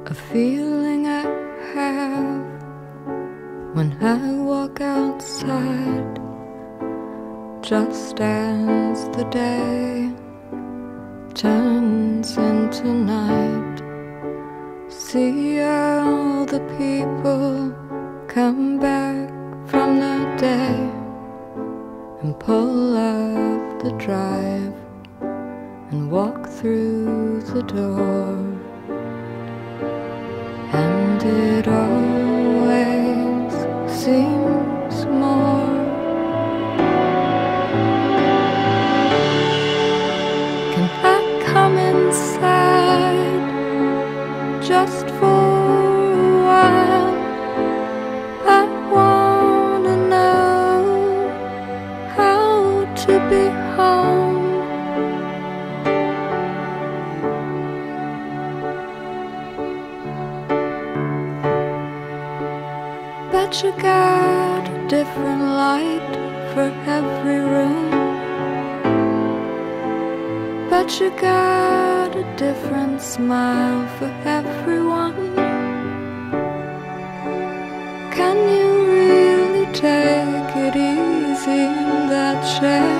A feeling I have when I walk outside, just as the day turns into night. See all the people come back from the day and pull up the drive and walk through the door. And it always seems more. Can I come inside just for a while? I wanna know how to be home. Bet you got a different light for every room. Bet you got a different smile for everyone. Can you really take it easy in that chair?